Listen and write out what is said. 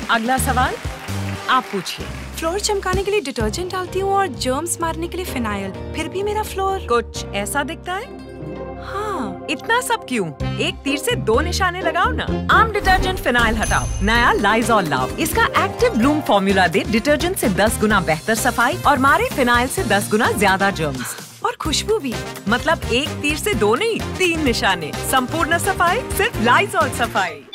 अगला सवाल आप पूछिए। फ्लोर चमकाने के लिए डिटर्जेंट डालती हूँ और जर्म्स मारने के लिए फिनाइल, फिर भी मेरा फ्लोर कुछ ऐसा दिखता है? हाँ। इतना सब क्यों? एक तीर से 2 निशाने लगाओ ना। आम डिटर्जेंट फिनाइल हटाओ, नया लाइजॉल लाओ। इसका एक्टिव ब्लूम फॉर्मूला दे डिटर्जेंट से 10 गुना बेहतर सफाई और मारे फिनाइल से 10 गुना ज्यादा जर्म्स। और खुशबू भी। मतलब एक तीर से 2 नहीं, 3 निशाने। संपूर्ण सफाई सिर्फ लाइजॉल सफाई।